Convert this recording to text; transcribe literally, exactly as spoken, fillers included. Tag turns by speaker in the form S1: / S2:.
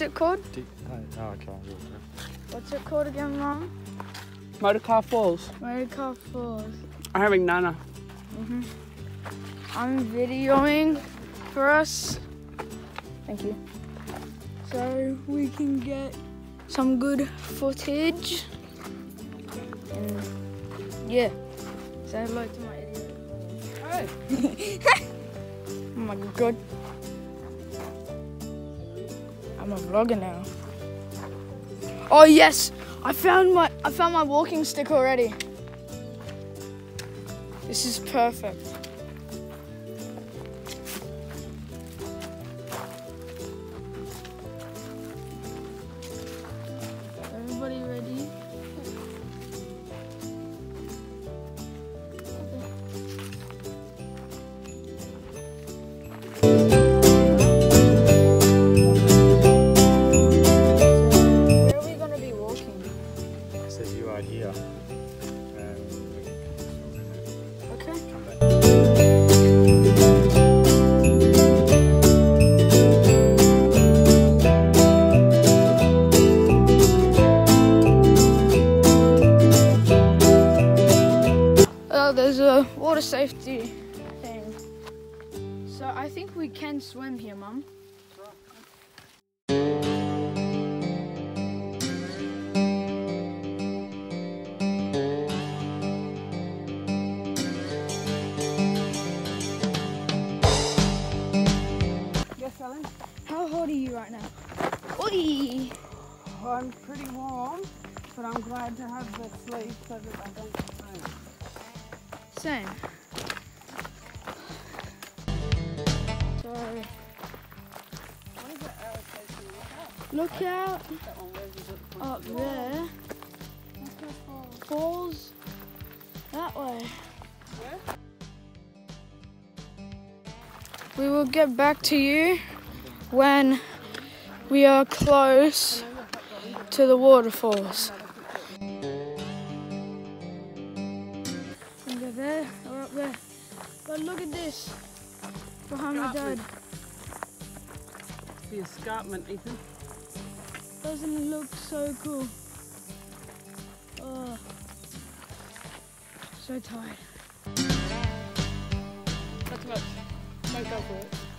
S1: What's it called?
S2: D oh, okay.
S1: What's it called again, Mum?
S3: Motorcar Falls.
S1: Motorcar Falls.
S3: I'm having Nana.
S1: Mm-hmm. I'm videoing for us. Thank you. So we can get some good footage. And yeah, say hello to my idiot.
S3: Hey.
S1: Oh my god. I'm a vlogger now. Oh yes, I found my I found my walking stick already. This is perfect. Everybody ready? Where are we gonna be walking?
S2: It says you are here. Um,
S1: Okay.
S2: come back.
S1: Oh, there's a water safety thing. So I think we can swim here, Mum.
S3: Yes, Ellen?
S1: How hot are you right now? Oi!
S3: I'm pretty warm, but I'm glad to have the sleeve so that I don't burn.
S1: Same. So,
S3: What is that arrow facing?
S1: look out
S3: That one, where is it?
S1: up there. Falls that way.
S3: Where?
S1: We will get back to you when we are close to the waterfalls. Look at there, or up there. But look at this behind my dad.
S3: The escarpment, Ethan.
S1: Doesn't it look so cool? Oh, so tired.
S3: That's much. Don't go for it.